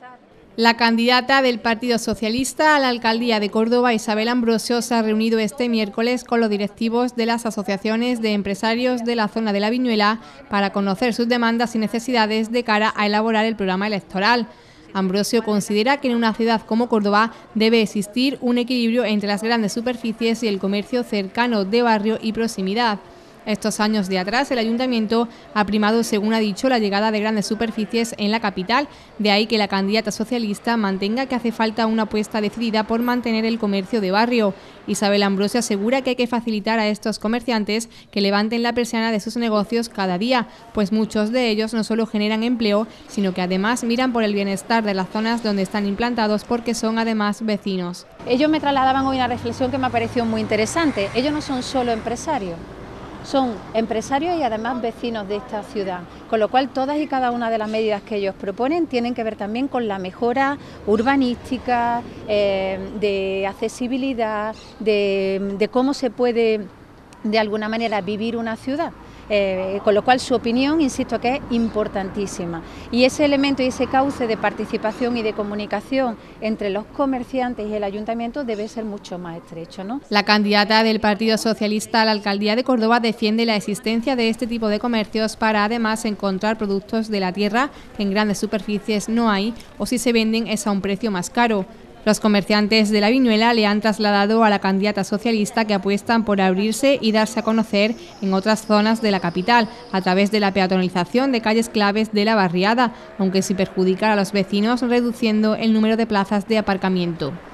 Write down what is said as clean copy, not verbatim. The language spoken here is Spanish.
La candidata del Partido Socialista a la alcaldía de Córdoba, Isabel Ambrosio, se ha reunido este miércoles con los directivos de las asociaciones de empresarios de la zona de la Viñuela para conocer sus demandas y necesidades de cara a elaborar el programa electoral. Ambrosio considera que en una ciudad como Córdoba debe existir un equilibrio entre las grandes superficies y el comercio cercano de barrio y proximidad. Estos años de atrás el ayuntamiento ha primado, según ha dicho, la llegada de grandes superficies en la capital, de ahí que la candidata socialista mantenga que hace falta una apuesta decidida por mantener el comercio de barrio. Isabel Ambrosio asegura que hay que facilitar a estos comerciantes que levanten la persiana de sus negocios cada día, pues muchos de ellos no solo generan empleo, sino que además miran por el bienestar de las zonas donde están implantados porque son además vecinos. Ellos me trasladaban hoy una reflexión que me ha parecido muy interesante. Ellos no son solo empresarios. Son empresarios y además vecinos de esta ciudad, con lo cual todas y cada una de las medidas que ellos proponen tienen que ver también con la mejora urbanística, de accesibilidad, de cómo se puede de alguna manera vivir una ciudad. Con lo cual su opinión, insisto, que es importantísima, y ese elemento y ese cauce de participación y de comunicación entre los comerciantes y el ayuntamiento debe ser mucho más estrecho, ¿no? La candidata del Partido Socialista a la alcaldía de Córdoba defiende la existencia de este tipo de comercios para además encontrar productos de la tierra que en grandes superficies no hay, o si se venden es a un precio más caro. Los comerciantes de la Viñuela le han trasladado a la candidata socialista que apuestan por abrirse y darse a conocer en otras zonas de la capital a través de la peatonalización de calles claves de la barriada, aunque sin perjudicar a los vecinos reduciendo el número de plazas de aparcamiento.